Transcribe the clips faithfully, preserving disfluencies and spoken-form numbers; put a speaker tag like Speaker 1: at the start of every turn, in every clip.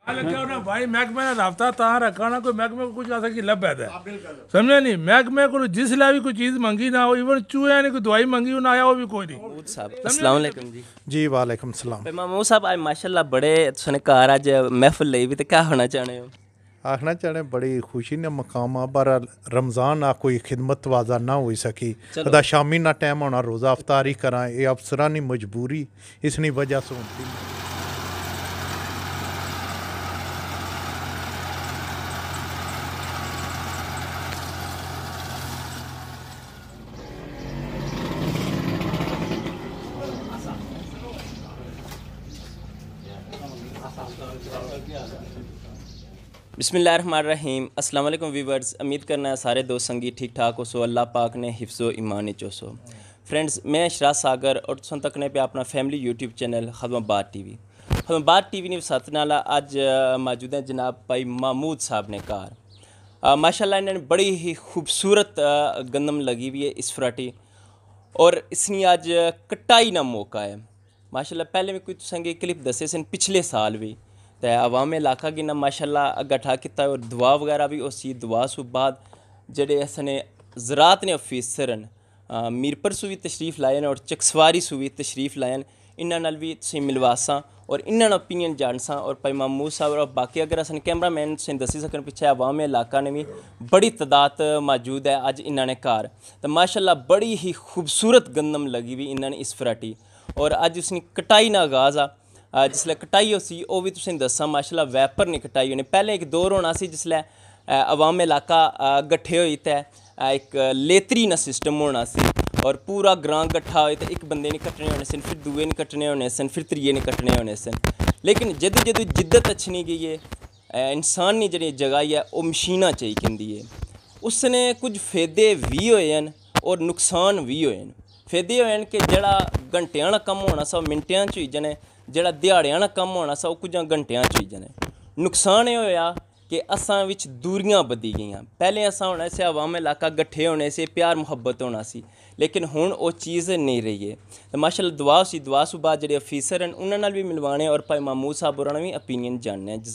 Speaker 1: लगे ना भाई महकमे ने राबता तां रखा ना कोई महकमे को कुछ ऐसा की लब है समझे नहीं महकमे को जिसले भी कोई चीज़ मंगी ना हो इवन चूहे ने कोई दवाई मंगी हो ना आया वो भी कोई नहीं।
Speaker 2: अस्सलाम वालेकुम जी।
Speaker 3: जी वालेकुम सलाम।
Speaker 2: महमूद साहब आज माशाल्लाह बड़े तुसें घर अज महफिल लई भी ते क्या होना चाहने हो?
Speaker 3: आखना चाहने बड़ी खुशी ने मकाम पर रमज़ान आ कोई खिदमत वाजा ना हो सकी अदा शामी ना टाइम होना रोज़ा अफ्तारी करा ये अफसरानी मजबूरी इसनी वजह से होती।
Speaker 2: बिस्मिल्लाहिर्रहमानिर्रहीम। अस्सलाम वालेकुम व्यूवर्स, उम्मीद करना है सारे दोस्त संगी ठीक ठाक हो सो अल्लाह पाक ने हिफ्ज़ो ईमान चोसो। फ्रेंड्स मैं शराज सागर और तुम तकने पे अपना family YouTube channel Khadimabad T V Khadimabad T V ने साथ नाला अज मौजूद है जनाब भाई महमूद साहब ने कार माशाल्लाह इन्होंने बड़ी ही खूबसूरत गंदम लगी हुई है इस फराटी और इसनी अज कटाई ना मौका है माशाल्लाह। पहले भी कोई तुसेंगी क्लिप दसे सन पिछले साल भी तो अवाम इलाका की ना माशाल्लाह गठा किया और दुआ वगैरह भी उस चीज़ दुआ सु बाद जेडे असने ज़रात ने ऑफिसर न मीरपुर सु भी तशरीफ़ लाए और चकसवारी सु भी तशरीफ़ लाए इन्हां नाल भी तुसीं मिलवासा और इन्हां ओपीनियन जानसा और भाई महमूद साहब और बाकी अगर असन कैमरा मैन तुसीं दसी सकन पिछे अवाम इलाका ने भी बड़ी तादाद मौजूद है अज इन्हां ने घर तो माशाल्लाह बड़ी ही खूबसूरत गंदम लगी हुई इन्हां ने इस फराटी और अज उसकी कटाई ना आगाज़ आ जिसलै कटाई हो सी वो भी तुसें दस्सां माशाल्लाह वैपर नहीं कटाई होनी। पहले एक दौर होना सी जिसलै अवाम इलाका गट्ठे होई ते एक लेतरी ना सिस्टम होना सी और पूरा ग्रां गट्ठा होए तो एक बंदे नहीं कट्टने होने सन फिर दूए नहीं कट्टने होने सन फिर त्रिये नहीं कट्टने होने सन। लेकिन जदों जदों जिद्दत अच्छी गई है इंसान की जी जगह है वो मशीना चाहिए कहती है उसने कुछ फायदे भी होए हैं और नुकसान भी होए हैं। फायदे होए कि जड़ा घंटियां कम होना सा मिनटियां च होई जाने जड़ा दिहाड़ियां कम होना सा कुछ घंटियां च होई जाने। नुकसान ये होया कि असां विच दूरियां बधी गई। पहले असां होना से अवाम इलाका गट्ठे होने से प्यार मुहब्बत होना सी लेकिन हुण वो चीज़ नहीं रही है तो माशाल्लाह दुआ सी दुआ सु बाद जेडे ऑफिसर हैं उन्हां नाल भी मिलवाने और भाई महमूद साहब होरां भी ओपीनियन जानने हैं।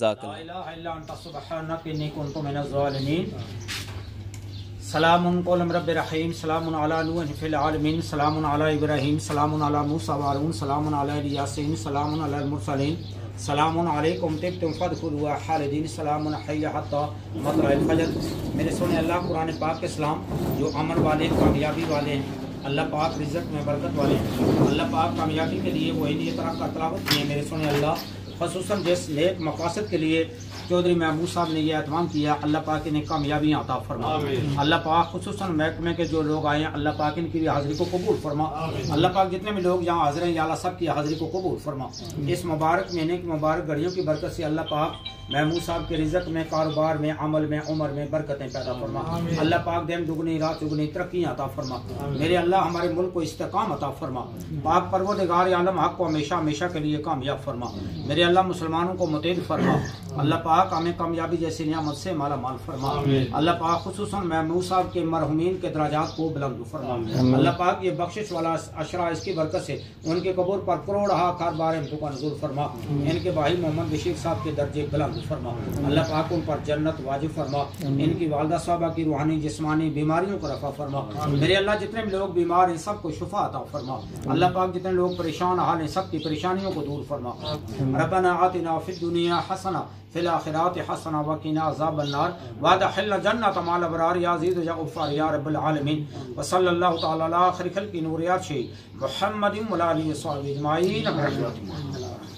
Speaker 4: सलामुन कौलम रब्बिर रहीम सलामुन अला नूह फिल आलमीन सलामुन अला इब्राहीम सलामुन अला मूसा व हारून सलामुन अला यासीन सलामुन अला मुरसलीन सलामुन अलैकुम तिब्तुम फदखुलू खालिदीन सलामुन हय्या हत्ता मतलअल फजर। मेरे सोने अल्लाह कुरान पाक के सलाम जो अमन वाले कामयाबी वाले हैं अल्लाह पाक रिज़्क़ में बरकत वाले हैं अल्लाह पाक कामयाबी के लिए वही लिए तरह का तलावत किए मेरे सोने अल्लाह ख़ुसूसन जिस नेक मकासद के लिए चौधरी महमूद साहब ने यह एहतमाम किया अल्लाह पाक इन्हें कामयाबियाँ अता फरमा। अल्लाह पाक खुसूसन महकमे के जो लोग आए हैं अल्लाह पाक इनकी भी हाज़िरी को कबूल फरमा। अल्लाह पाक जितने भी लोग यहाँ हाजिर हैं या अल्लाह सब की हाज़िरी को कबूल फरमा। इस मुबारक महीने की मुबारक घड़ियों की बरकत से अल्लाह पाक महमूद साहब के रिज़्क़ में कारोबार में अमल में उम्र में बरकतें पैदा फरमा। अल्लाह पाक दिन दुगनी रात दुगनी तरक्की अता फरमा। मेरे अल्लाह हमारे मुल्क को इस्तेकाम अता फरमा। पाक परवरदिगार आलम हक को हमेशा हमेशा के लिए कामयाब फरमा। मेरे अल्लाह मुसलमानों को मुतैद फरमा। अल्लाह पाक हमें कामयाबी जैसी नियामत से माला माल फरमा। अल्लाह पाक खुसूसन महमूद साहब के मरहुमीन के दराजात को बुलंद फरमा। अल्लाह पाक ये बख्शिश वाला अशरा इसकी बरकत से उनके कबूर पर करोड़ हा कारबार नज़ुर फरमा। इनके भाई मोहम्मद बशीर साहब के दर्जे बुलंद फरमा। अल्लाह पाक उन पर जन्नत वाजिब फरमा। इनकी वालदा साहबा की रूहानी जिस्मानी बीमारियों को रफा फरमा। मेरे अल्लाह जितने भी लोग बीमार हैं सबको शुफा अता फरमा। अल्लाह पाक जितने लोग परेशान हाल हैं सबकी परेशानियों को दूर फरमा। रब्बना आतिना फिद दुनिया हसना फिल आखिरात हसना वकीना अज़ाबन नार वअदखिलना जन्नत मअल अबरार या अज़ीज़ या गफ़्फ़ार या रब्बल आलमीन व सल्लल्लाहु तआला अला खैरिल खल्क़ि नूरियात शै मुहम्मदिन व आलिहि व सहबिहि अजमाइन।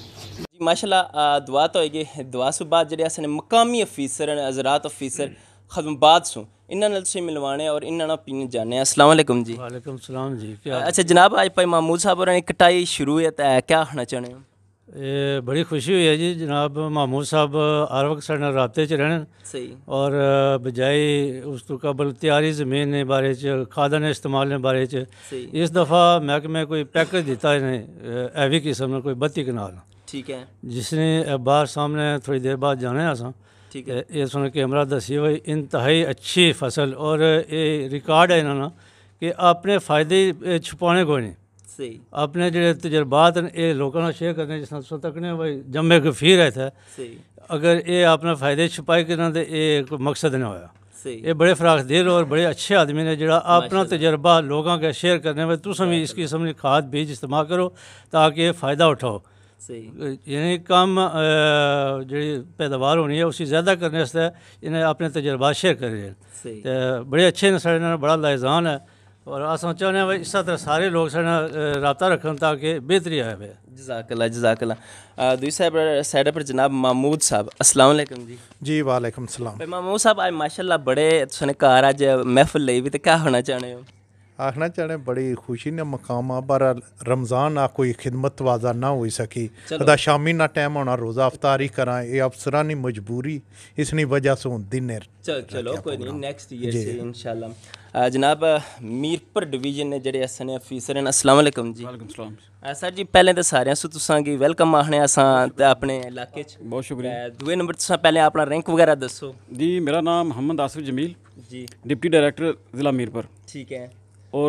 Speaker 2: जी माशाल्लाह दुआ तो है दुआ सु बाद जेडे असन मकामी ऑफिसर हज़रात ऑफिसर खदमाबाद सु इन्हां नाल से मिलवाने और इन्हां ओपीनियन जानने। अस्सलाम वालेकुम जी।
Speaker 1: वालेकुम सलाम जी। क्या
Speaker 2: अच्छा जनाब आज भाई महमूद साहब होरां कटाई शुरू है तो क्या आखना चाहते हो?
Speaker 1: ये बड़ी खुशी हुई है जी जनाब महमूद साहब हर वक्त साढ़े राबते च रहने
Speaker 2: सही और
Speaker 1: बजाय उस तो कबल तैयारी ज़मीन ने बारे च खादा ने इस्तेमाल ने बारे च इस दफ़ा महकमे कोई पैकेज दिता इन्हें हैवी किस्म में कोई बत्ती कनाल
Speaker 2: ठीक है
Speaker 1: जिसने बाहर सामने थोड़ी देर बाद जाना है असा
Speaker 2: ठीक है
Speaker 1: ये सुन कैमरा दसी हुई इंतहाई अच्छी फसल और ये रिकॉर्ड है इन्होंने कि अपने फ़ायदे छुपाने कोई नहीं
Speaker 2: सही
Speaker 1: अपने ਜਿਹੜੇ ਤਜਰਬਾਤ ਨੇ ਇਹ ਲੋਕਾਂ ਨਾਲ ਸ਼ੇਅਰ ਕਰਨੇ ਜਿਸ ਨਾਲ ਸੋ ਤੱਕਨੇ ਬਈ ਜੰਮੇ ਗਫੀਰ ਹੈ ਥੇ
Speaker 2: सही
Speaker 1: अगर ये अपना फ़ायदे छुपाई करना तो ये कोई मकसद नहीं होया
Speaker 2: सही
Speaker 1: ये बड़े फराखदिल और बड़े अच्छे आदमी ने जरा अपना तजर्बा लोगों का शेयर करने में तुम भी इसकी किस्म की खाद बीज इस्तेमाल करो ताकि ये फ़ायदा उठाओ
Speaker 2: सही
Speaker 1: यानी कम जी पैदावार होनी है उसी ज़्यादा करने वास्ते इन्हें अपने तजर्बा शेयर करिए
Speaker 2: सही
Speaker 1: तो बड़े अच्छे ने साढ़े नाल बड़ा लाइजान है और अस चाहते हैं भाई इस तरह सारे लोग साढ़े नाल राबता रखन ताकि बेहतरी आए।
Speaker 2: जज़ाकल्लाह जज़ाकल्लाह दूसरी साइड पर जनाब महमूद साहब अस्सलाम वालेकुम जी।
Speaker 3: जी वालेकुम सलाम।
Speaker 2: भाई महमूद साहब आज माशाल्लाह बड़े तुसने घर अज महफिल ली भी तो क्या होना चाहते हो?
Speaker 3: आखना चाहने बड़ी खुशी ने मकाम आ बार रमज़ान आ कोई खिदमत वाजा ना हो सकी अदा शामी ना टाइम होना रोज़ा अफ्तारी करा ये अफसरानी मजबूरी इसनी वजह से दिन
Speaker 2: चलो चलो कोई नहीं नेक्स्ट ईयर से इंशाल्लाह। जनाब मीरपुर डिवीजन ने जेडे अस ने अफीसर हैं अस्सलाम वालेकुम जी।
Speaker 5: वालेकुम सलाम
Speaker 2: सर जी पहले तो सारे सू तुसां गी वेलकम आखने असां अपने इलाके च
Speaker 5: बहुत शुक्रिया।
Speaker 2: दूए नंबर तुसां पहले अपना रैंक वगैरह दसो
Speaker 5: जी। मेरा नाम मोहम्मद आसिफ जमील
Speaker 2: जी
Speaker 5: डिप्टी डायरेक्टर ज़िला मीरपुर
Speaker 2: ठीक है
Speaker 5: और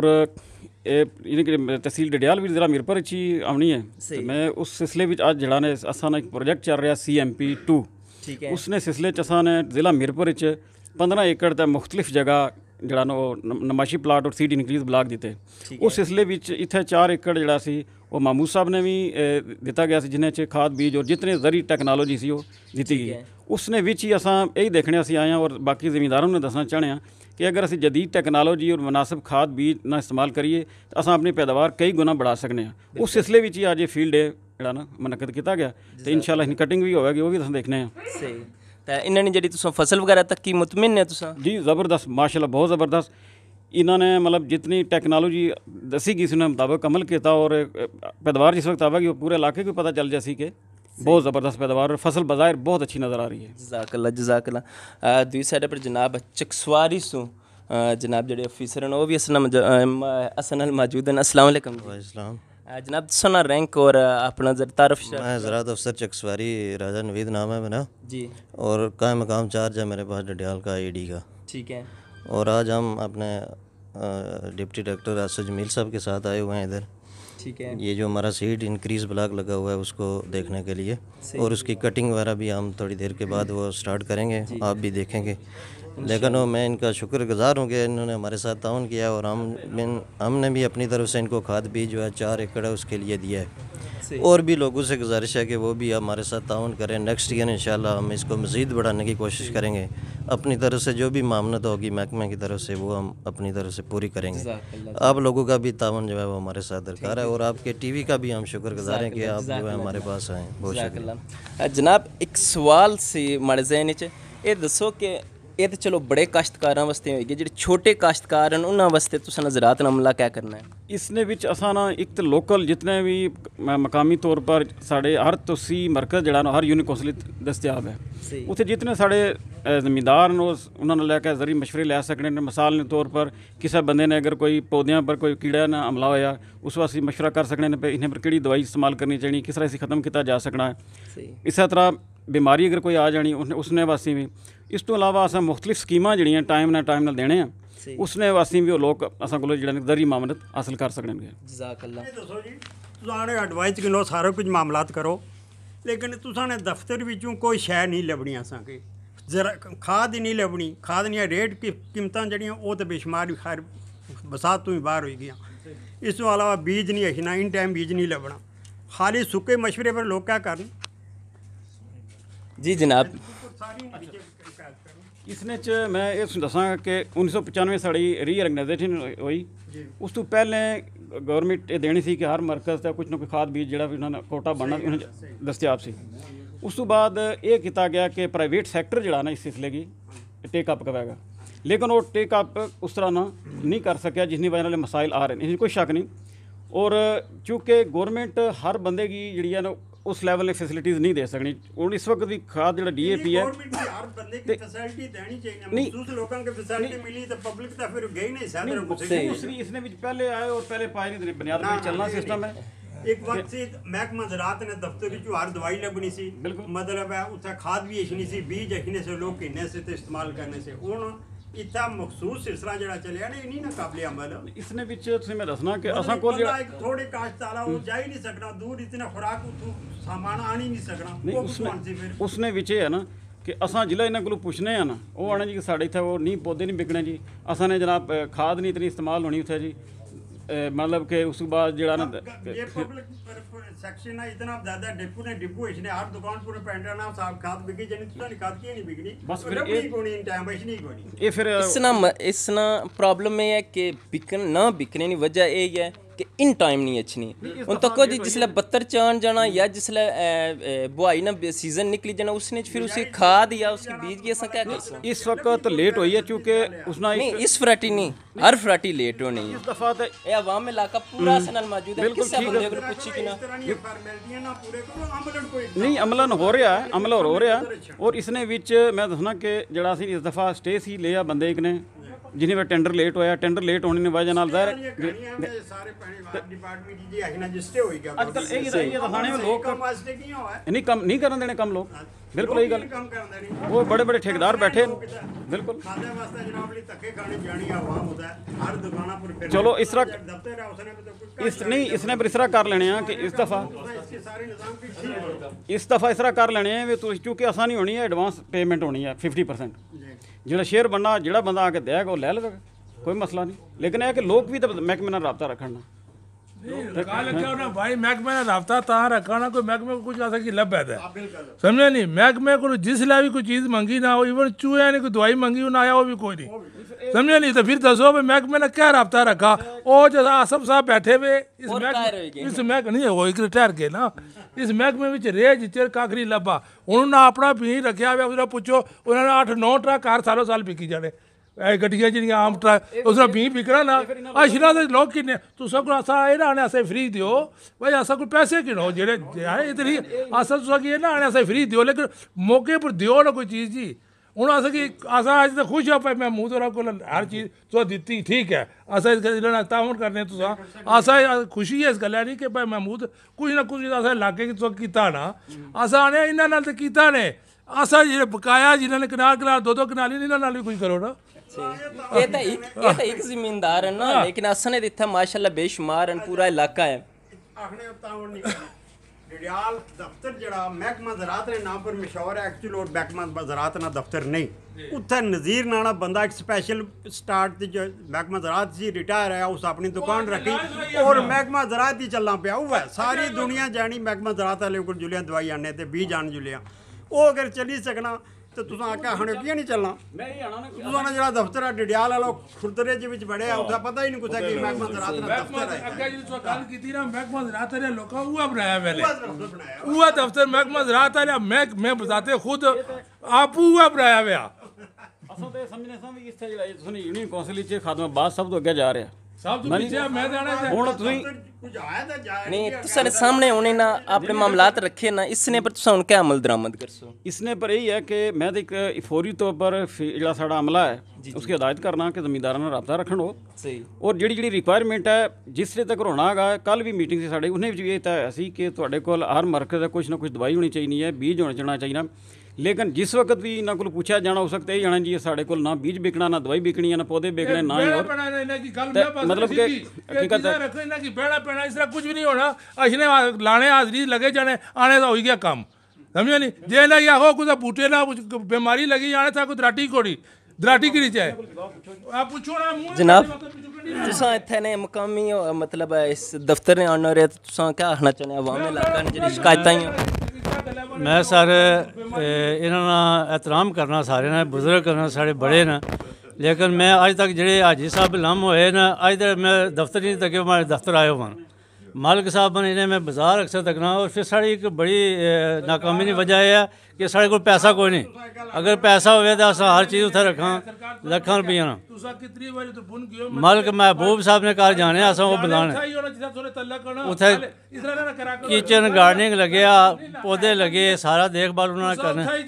Speaker 5: ये तहसील डडियाल भी ज़िला मीरपुर ही आनी है तो मैं उस सिलसिले में अज जड़ा ने असा एक प्रोजेक्ट चल रहा सी एम पी टू
Speaker 2: ठीक है
Speaker 5: उसने सिलसिले असा ने ज़िला मीरपुर पंद्रह एकड़ का मुख्तलिफ जगह जड़ा नमाशी प्लाट और सीड इनक्रीज ब्लाक दिते उस सिलसिले में इतने चार एकड़ जड़ा सी वो महमूद साहब ने भी दिता गया जिन्हें च खाद बीज और जितने जरी टैक्नोलॉजी सी वो दी गई उसने विच ही असा यही देखने असी आए हैं और बाकी ज़मींदारों ने दसना चाहते हैं कि अगर असी जदीद टैक्नोलॉजी और मुनासिब खाद बीज ना इस्तेमाल करिए तो असा अपनी पैदावार कई गुना बढ़ा सकते हैं। उस सिलसिले में ही अज फील्ड डे जड़ा ना मनकद किया गया तो इंशाल्लाह कटिंग भी होगी वो भी तुम देखने हैं।
Speaker 2: सही तो इन्होंने जी तुम फसल वगैरह तक की मुतमिन है तुसा?
Speaker 5: जी ज़बरदस्त माशाल्लाह बहुत ज़बरदस्त इन्होंने मतलब जितनी टेक्नोलॉजी दसी गई उसने मुताबिक अमल किया और पैदावार जिस वक्त आवेगी वो पूरे इलाके को पता चल जासी कि बहुत ज़बरदस्त पैदावार और फसल बाज़ाहिर बहुत अच्छी नज़र आ रही है।
Speaker 2: जज़ाकल्लाह जज़ाकल्लाह। दूसरी साइड पर जनाब चकसवारी सू जनाब जो अफीसर हैं वो भी असन मौजूद हैं अस्सलाम वालेकुम
Speaker 6: वालेकुम
Speaker 2: जनाब सोना रैंक और अपना जर तारफ
Speaker 6: मैं ज़राअत अफसर चकसवारी राजा नवीद नाम है मेरा
Speaker 2: जी
Speaker 6: और कायम मकाम चार्ज है मेरे पास डडियाल का ई डी का
Speaker 2: ठीक है
Speaker 6: और आज हम अपने डिप्टी डायरेक्टर आसिफ जमील साहब के साथ आए हुए हैं इधर
Speaker 2: ठीक है ये
Speaker 6: जो हमारा सीड इंक्रीज ब्लॉक लगा हुआ है उसको देखने के लिए और उसकी कटिंग वगैरह भी हम थोड़ी देर के बाद वो स्टार्ट करेंगे आप भी देखेंगे लेकिन वो मैं इनका शुक्रगुजार हूँ कि इन्होंने हमारे साथ ताउन किया और हम हमने भी अपनी तरफ से इनको खाद बीज जो है चार एकड़ है उसके लिए दिया है और भी लोगों से गुजारिश है कि वो भी हमारे साथ ताउन करें। नेक्स्ट ईयर इंशाल्लाह हम इसको मज़ीद बढ़ाने की कोशिश करेंगे अपनी तरफ से जो भी मामनत होगी महकमे की तरफ से वो हम अपनी तरफ से पूरी करेंगे। आप लोगों का भी ताउन जो है वो हमारे साथ दरकार है और आपके टीवी का भी हम शुक्रगुजार हैं कि आप जो है हमारे पास आएँ। बहुत शुक्रिया।
Speaker 2: जनाब एक सवाल से माड़े ज़हन च ये दसो कि ये तो चलो बड़े काश्तकारां वास्ते होएगी जो छोटे काश्तकार हैं उन्होंने वास्ते तुस नज़रात अमला क्या करना है?
Speaker 5: इसने विच असा ना एक तो लोकल जितने भी मकामी तौर पर साढ़े हर तुसी मरकज़ जड़ा ना हर यूनिट कौंसल दस्तियाब है उत्थे जितने साढ़े ज़मींदार उन्होंने लैके जरी मशवरे लै सकने मिसाल के तौर पर किसी बंदे ने अगर कोई पौधों पर कोई कीड़ा ना हमला होया उस वास्ते मशवरा कर सकने इन्हें पर केड़ी दवाई इस्तेमाल करनी चाहिए किस तरह इसे ख़त्म किया जा सकना है। इस तरह बीमारी अगर कोई आ जानी उसने वास्ते भी इस तो इलावा अस मुख्तलिफ स्कीमां जड़ियां टाइम ना टाइम नाल देने हैं उसने वास्ते भी लोग असां कोल जेह्ड़े दरी मामनत हासिल कर सकणगे।
Speaker 2: जज़ाकल्लाह।
Speaker 7: दसो जी तुसां एडवाइस किलो सारा कुछ मामलात करो लेकिन तुसां ने दफ्तर विचों कोई शै नहीं लभनी असां के जरा खाद ही नहीं लभनी खाद नहीं रेट की कीमतां जड़ियां वो तो बेशुमार खैर बरसात तो ही बाहर हो गई इस तो अलावा बीज नहीं अखना इन टाइम बीज नहीं लभना खाली सुके मशवरे पर लोग क्या करन।
Speaker 2: जी जनाब
Speaker 5: इसने च मैं ये दसा कि उन्नीस सौ पचानवे साड़ी रीऑर्गेनाइजेशन हुई उस तो पहले गौरमेंट ये देनी सी कि हर मरकज़ का कुछ ना कुछ खाद बीज जो भी उन्होंने कोटा बनना उन्हें दस्तियाब सी उस तो बाद ये किया गया कि प्राइवेट सैक्टर जड़ा ना इस सिलसिले की टेक अप करेगा लेकिन वो टेक अप उस तरह ना नहीं कर सकिया जिसकी वजह नाल मसाइल आ रहे हैं कोई शक नहीं और चूँकि गौरमेंट हर बंदे की जी है ना उस लेवल ने फैसिलिटीज़ नहीं दे सकनी और इस वक्त भी खाद जो डी ए पी है इसने भी पहले आए और पहले पाए नहीं बुनियाद पर चलना सिस्टम है
Speaker 7: एक वक्त से महकमा ज़राअत ने दफ्तर जो हर दवाई लगनी सी मतलब है उत्थे खाद भी अखनी सी बीज अखने से लोग किन्ने से इस्तेमाल करने से हूँ ਇੱਥਾ ਮਖਸੂਸ ਇਸ ਤਰ੍ਹਾਂ ਜਿਹੜਾ ਚੱਲਿਆ ਨੇ ਇਹ ਨਹੀਂ ਨਾ ਕਾਬਲੇ ਅਮਲ
Speaker 5: ਇਸਨੇ ਵਿੱਚ ਤੁਸੀਂ ਮੈਂ ਦੱਸਣਾ ਕਿ ਅਸਾਂ ਕੋਲ ਜਿਹੜਾ
Speaker 7: ਇੱਕ ਥੋੜੇ ਕਾਸ਼ਤਾਲਾ ਉਹ ਜਾ ਹੀ ਨਹੀਂ ਸਕਣਾ ਦੂਰ ਇਤਨਾ ਖੁਰਾਕ ਉਥੋਂ ਸਾਮਾਨ ਆਣ ਹੀ ਨਹੀਂ ਸਕਣਾ
Speaker 5: ਨਹੀਂ
Speaker 7: ਉਹ
Speaker 5: ਉਸਨੇ
Speaker 7: ਕਿੱਥੋਂ ਆਣ ਸੀ ਫਿਰ
Speaker 5: ਉਸਨੇ ਵਿੱਚ ਇਹ ਹੈ ਨਾ ਕਿ ਅਸਾਂ ਜ਼ਿਲ੍ਹਾ ਇਹਨਾਂ ਕੋਲੋਂ ਪੁੱਛਨੇ ਆ ਨਾ ਉਹ ਆਣੇ ਜੀ ਕਿ ਸਾਡੇ ਇੱਥੇ ਉਹ ਨਹੀਂ ਪੌਦੇ ਨਹੀਂ ਵਿਕਣੇ ਜੀ ਅਸਾਂ ਨੇ ਜਨਾਬ ਅ, ਖਾਦ ਨਹੀਂ ਇਤਨੀ ਇਸਤੇਮਾਲ ਹੋਣੀ ਉੱਥੇ ਜੀ अ, मतलब कि उस बाद जड़ा ना
Speaker 7: ये पब्लिक सेक्शन है इतना ज्यादा डिपो ने डिपो इसने हर दुकान पूरे पेंटर ना साहब खाद बिकी जनी तुसा खाद की नहीं बिकनी
Speaker 5: बस फिर
Speaker 7: ये
Speaker 5: ये-
Speaker 7: कोनी इन टाइम बस नहीं कोनी
Speaker 5: ये फिर
Speaker 2: ਇਸ ਨਾਲ ਇਸ ਨਾਲ ਪ੍ਰੋਬਲਮ ਇਹ ਹੈ ਕਿ ਵਿਕਣ ਨਾ ਵਿਕਣੇ ਦੀ ਵਜ੍ਹਾ ਇਹ ਹੈ ਕਿ ਇਨ ਟਾਈਮ ਨਹੀਂ ਅਛਣੀ ਹੁਣ ਤੱਕ ਜੀ ਜਿਸਲੇ ਬੱਤਰ ਚਾਣ ਜਾਣਾ ਜਾਂ ਜਿਸਲੇ बुआई ना सीजन निकली जाना उसने फिर उसकी खाद या उसकी बीज की ऐसा क्या कर सकते
Speaker 5: इस वक्त लेट हुई है क्योंकि उसना
Speaker 2: नहीं इस वैरायटी नहीं हर वैरायटी लेट होनी है
Speaker 5: इस दफा तो
Speaker 2: ये अवाम इलाका पूरा सनल मौजूद है
Speaker 5: बिल्कुल
Speaker 2: किससे
Speaker 5: ठीक
Speaker 2: बंदे
Speaker 5: है।
Speaker 2: अगर पूछी कि ना
Speaker 7: ये फॉर्मेलिटीयां ना पूरे करो अमलन कोई
Speaker 5: नहीं अमलन हो रहा है अमल हो रहा है और इसने विच मैं दसना कि जड़ा सी इस दफा स्टे सी लिया बंदे एक ने जिन्हें वे टेंडर लेट होया टेंडर लेट होने की वजह नाल ज़ाहिर
Speaker 7: ये कहानियां में सारे पानी डिपार्टमेंट जी है ना जिसते होई गया
Speaker 5: अजकल यही यही दिखाने में लोग
Speaker 7: कम वास्ते की हुआ है
Speaker 5: नहीं कम नहीं करने देने कम लोग बिल्कुल यही गल
Speaker 7: कम कर देनी
Speaker 5: वो बड़े बड़े ठेकेदार बैठे हैं। बिल्कुल
Speaker 7: खादे वास्ते जनाब ली धक्के खाने जानी आवाम होता है हर दुकाना पर फिर
Speaker 5: चलो इस तरह
Speaker 7: दफ्तर है उसने भी तो कुछ
Speaker 5: इस नहीं इसने फिर इस तरह कर लेने हैं कि इस दफ़ा
Speaker 7: इसके सारे निजाम की ठीक हो
Speaker 5: इस दफ़ा इस तरह कर लेने हैं भी तुम क्योंकि आसानी होनी है एडवांस पेमेंट होनी है फिफ्टी परसेंट जो शेयर बनना जो बंदा आके देगा वो ले लेगा कोई मसला नहीं लेकिन यह कि लोग भी तो महकमे नाल राबता रखना
Speaker 8: कहा लगे ना भाई महकमे ने राबता ता रखा ना कोई महकमे को कुछ ऐसा की लब है समझे नहीं महकमे को जिसले भी कोई चीज़ मंगी ना हो इवन चूहे ने कोई दवाई मंगी हो ना आया वो भी कोई नहीं समझे नहीं तो फिर दसो भाई महकमे ने क्या राबता रखा वो जो आसफ साहब बैठे हुए इस महकमे इस महकमे नहीं वो एक रिटायर के ना इस महकमे में रेज चिर कख नहीं लभा उन्होंने अपना पी रखा हुआ उसने पूछो उन्होंने अठ नौ ट्रक हर सालों साल बिकी जाने गड्डियां जिहड़ियां आम ट्रक उसने भी बिकना ना अशरा दे लोग किन्ने तुसा को असा एह् आने असें फ्री दियो भाई असा कोई पैसे किनो जेह्ड़े इधर ही असा तुसा कि एह् आने असें फ्री दियो लेकिन मौके पर दियो ना कोई चीज़ जी हूँ अस कि अस अज तो खुश हाँ भाई मैं मूंह तोरा को हर चीज़ तुस दित्ती ठीक है अस इस गल्ला तावन करने तुसा असा खुशी है इस गल्ला नहीं कि भाई मैं मूंह कुछ ना कुछ असें लागे कि तुस कीता ना अस आने इन्हां नाल ते कीता ने असा जेह्ड़े बकाया जिन्होंने कनाल कनाल दो दो कनाली इन्हां नाल भी कुछ करो ना
Speaker 2: ये तो एक ये तो एक जिम्मेदार है ना लेकिन असने दित्ता माशाल्लाह बेशुमार है पूरा इलाका है
Speaker 7: आखने तावन नहीं डिडियाल दफ्तर जड़ा महकमा ज़राअत ने नाम पर मशहूर है एक्चुअल और महकमा ज़राअत ना दफ्तर नहीं उत्थे नज़ीर नाना बंदा एक स्पेशल स्टार्ट दी जो महकमा ज़राअत सी रिटायर है उस अपनी दुकान रखी और महकमा ज़राअत ही चलना पिया हुआ है सारी दुनिया जानी महकमा ज़राअत वाले को जुलियां दवाई आने ते बीज आन जुलियां वो अगर चली सकना तो तुसा आके हने किया नहीं चलना तुसा ना जड़ा दफ्तर है डिडियाल वाला खुरदरे जे विच बड़े है उसे पता ही नहीं कुछ है कि महकमा ज़राअत ना दफ्तर है
Speaker 8: अग्गे जी तुसा गल कीती ना महकमा ज़राअत ने लोका उहा बनाया पहले उहा दफ्तर महकमा ज़राअत वाले मैं मैं बताते खुद आप उहा बनाया हुआ
Speaker 5: असां ते समझने सां भी इस जेह्ड़ा तुसें यूनियन कौंसल च खादमाबाद सब तो अग्गे जा रहा
Speaker 8: सब तो पीछे मैं जाना
Speaker 5: ਹੁਣ ਤੁਸੀਂ
Speaker 7: कुछ आया था जाए
Speaker 2: नहीं तुसाने सामने होने ना अपने मामलात रखे ना इसने पर तुसा उनके अमल दरामद करसो
Speaker 5: इसने पर यही है कि मैं तो एक फौरी तौर पर फी- ਜਿਹੜਾ ਸਾਡਾ ਅਮਲਾ ਹੈ उसकी हदायत करना कि ਜ਼ਮੀਂਦਾਰਾਂ ਨਾਲ ਰਾਬਤਾ ਰੱਖਣ ਉਹ
Speaker 2: सही
Speaker 5: ਔਰ ਜਿਹੜੀ ਜਿਹੜੀ ਰਿਕੁਆਇਰਮੈਂਟ ਹੈ ਜਿਸ ਵੇਲੇ ਤੱਕ ਹੋਣਾ ਹੈਗਾ ਕੱਲ ਵੀ ਮੀਟਿੰਗ ਸੀ ਸਾਡੇ ਉਹਨੇ ਵਿੱਚ ਵੀ ਇਹ ਤਾਂ ਸੀ ਕਿ ਤੁਹਾਡੇ ਕੋਲ ਹਰ ਮਰਕਜ਼ ਦਾ ਕੁਝ ਨਾ ਕੁਝ ਦਵਾਈ ਹੋਣੀ ਚਾਹੀਦੀ ਹੈ ਬੀਜ ਹੋਣਾ ਚਾਹਣਾ ਚਾਹੀਦਾ लेकिन जिस वक्त भी इन्हों को पूछा जाना हो सकता है जाना जी साढ़े को ना बीज बिकना ना दवाई बिकनी है ना पौधे बिकने ना ही और मतलब कि हकीकत
Speaker 8: रखना कि बैठना पैना इस तरह कुछ भी नहीं होना अशने लाने हाजरी लगे जाने आने का हो गया काम समझे नहीं जे ना आखो कुछ बूटे ना बीमारी लगी जाने था कोई दराटी कोड़ी दराटी की नीचे आप पूछो ना
Speaker 2: जनाब तुसा इत्थे ने मकामी मतलब इस दफ्तर ने आना रहे तुसा क्या आखना चाहने अवाम इलाका ने जेह्ड़ी शिकायतां ही
Speaker 1: मैं सर इन्हों एहतराम करना सारे ने बुजुर्ग करना साढ़े बड़े न लेकिन मैं अज तक जेह्ड़े हाजी साहब लम होए न अज तक मैं दफ्तर नहीं तक मैं दफ्तर आयो वन मालिक साहब ने इन्हें मैं बाजार अक्सर तकना और फिर साड़ी एक बड़ी नाकामी की वजह यह है कि साढ़े को पैसा कोई नहीं अगर पैसा होवे तो अस हर चीज़ उत्थे रखां लखां रुपया ना मालिक महबूब साहब ने घर जाने अस वो बुलाने उत्थे किचन गार्डनिंग लगे पौधे लगे सारा देखभाल उन्होंने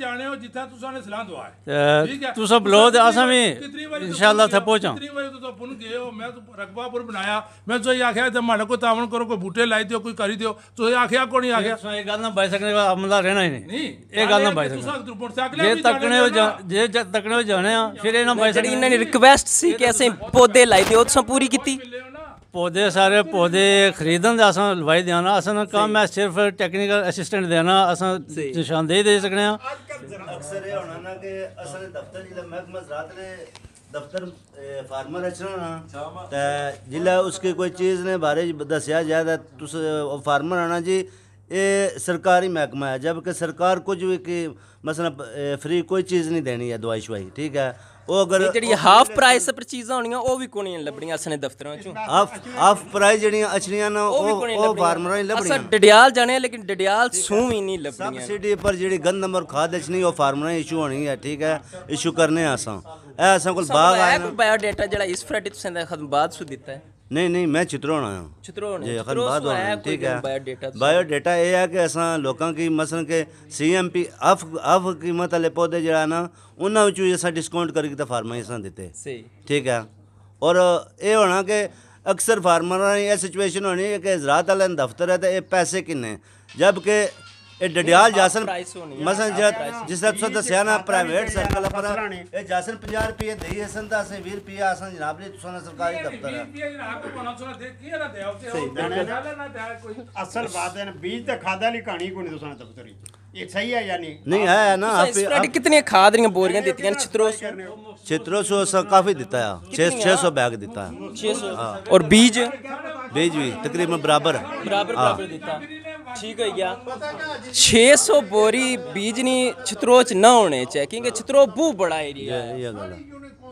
Speaker 1: करना तुस बुलो तो अस भी इंशाअल्लाह उत्थे पहुंचा
Speaker 8: रकबापुर बनाया मैं तुसें आख्या माड़ा कोई तावन करो कोई बूटे लाई दियो कोई करी दियो तुसें आख्या को नहीं आख्या
Speaker 1: ये गल ना बच सकने अमला रहना ही नहीं ये गल गल ना बाई सकना जे तकने जे तकने जाने आ फिर ये ना बाई
Speaker 2: ਜਿਹੜੀ
Speaker 1: सकना
Speaker 2: ਇਹਨਾਂ ਦੀ ਰਿਕਵੈਸਟ ਸੀ ਕਿ ਅਸੀਂ ਪੌਦੇ ਲਾਈ ਦਿਓ ਤੁਸੀਂ ਪੂਰੀ ਕੀਤੀ
Speaker 1: पौधे सारे पौधे खरीदन दा असां लवाई देना असां काम है सिर्फ टेक्निकल असिस्टेंट देना असां निशानदेही दे सकने आ
Speaker 9: अक्सर ये होना ना कि असल दफ्तर जिला महकमा ज़राअत ने दफ्तर फार्मर रचना ना ते जिला उसकी कोई चीज़ ने बारे दसिया जाए तुस फार्मर आना जी ये सरकारी महकमा है जबकि सरकार कुछ भी कि मसलन फ्री कोई चीज़ नहीं देनी है दवाई शवाई ठीक है ਉਹ ਅਗਰ
Speaker 2: ਜਿਹੜੀ ਹਾਫ ਪ੍ਰਾਈਸ ਪਰ ਚੀਜ਼ਾਂ ਹੋਣੀਆਂ ਉਹ ਵੀ ਕੋਈ ਨਹੀਂ ਲੱਭਣੀਆਂ ਅਸਨੇ ਦਫ਼ਤਰਾਂ ਚੋਂ
Speaker 9: ਹਾਫ ਹਾਫ ਪ੍ਰਾਈਸ ਜਿਹੜੀਆਂ ਅਛਲੀਆਂ ਨਾ ਉਹ ਉਹ ਫਾਰਮਰਾਂ ਹੀ ਲੱਭਣੀਆਂ
Speaker 2: ਅਸਾਂ ਡਡਿਆਲ ਜਾਣੇ ਲੇਕਿਨ ਡਡਿਆਲ ਸੂ ਵੀ ਨਹੀਂ ਲੱਭਣੀਆਂ
Speaker 9: ਸਬਸਿਡੀ ਪਰ ਜਿਹੜੀ ਗੰਦ ਨੰਬਰ ਖਾਦ ਅਛਲੀ ਉਹ ਫਾਰਮਰਾਂ ਇਸ਼ੂ ਹੋਣੀ ਹੈ ਠੀਕ ਹੈ ਇਸ਼ੂ ਕਰਨੇ ਆਸਾਂ ਇਹ ਅਸਾਂ ਕੋਲ ਬਾਗ ਆਇਆ
Speaker 2: ਕੋਈ ਬਾਇਓ ਡਾਟਾ ਜਿਹੜਾ ਇਸ ਫਰੈਡੀ ਤੁਸੀਂ ਦਾ ਖਦਮਾਤ ਸੁ ਦਿੱਤਾ ਹੈ
Speaker 9: नहीं नहीं मैं चित्रों आया
Speaker 2: चित्रों
Speaker 9: जी अखन बाद होना ठीक है
Speaker 2: बायोडाटा
Speaker 9: बायोडाटा ये है कि असां लोगों की मसलन के सी एम पी अफ अफ कीमत वाले पौधे जरा ना उन्होंने विचों असां डिस्काउंट करके तो फार्मर असां दिते
Speaker 2: सही
Speaker 9: ठीक है और ये होना कि अक्सर फार्मर ये सिचुएशन होनी है कि ज़राअत वाले दफ्तर है तो ये पैसे किन्ने जबकि ये डडियाल जासन मसलन जिस तरह तुसें दस्सिया ना प्राइवेट सर्कल पर ये जासन पचास रुपये देई असन तां असें बीस रुपये असन जनाब जी तुसां सरकारी दफ्तर है
Speaker 7: असल बात है ना बीज ते खादा ली कहानी कोनी तुसां दफ्तरी ये सही है या नहीं
Speaker 9: नहीं है ना
Speaker 2: स्प्रेड कितनी खाद ਦੀਆਂ ਬੋਰੀਆਂ ਦਿੱਤੀਆਂ ਨੇ ਛਿਤਰੋ
Speaker 9: छः सौ सौ काफ़ी दिता है छः छः सौ बैग दिता है
Speaker 2: छह सौ और बीज
Speaker 9: बीज भी तकरीबन बराबर
Speaker 2: बराबर बराबर दिता ठीक है गया छह सौ बोरी बीज नहीं छतरो च ना होने चाहिए क्योंकि छतरो बहुत बड़ा एरिया है
Speaker 9: ये गल है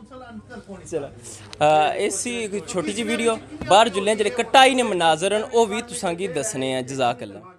Speaker 2: चलो ऐसी छोटी जी वीडियो बाहर जुल्ले जेह्ड़े कटाई ने मनाजर न ओह् बी तुसां गी दस्सने आ जज़ाक अल्लाह।